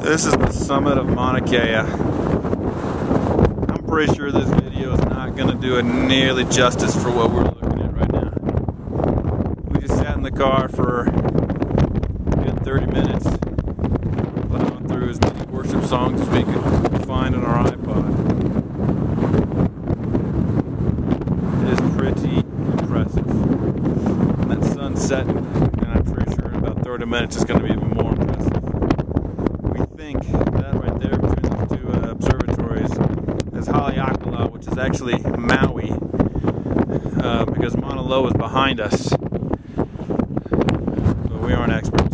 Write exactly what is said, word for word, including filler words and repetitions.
This is the summit of Mauna Kea. I'm pretty sure this video is not going to do it nearly justice for what we're looking at right now. We just sat in the car for a good thirty minutes, plowing through as many worship songs as we could find on our iPod. It is pretty impressive. And that sun's setting, and I'm pretty sure in about thirty minutes it's going to be even more impressive. Think that right there between those two uh, observatories is Haleakala, which is actually Maui, uh, because Mauna Loa is behind us, but we aren't experts.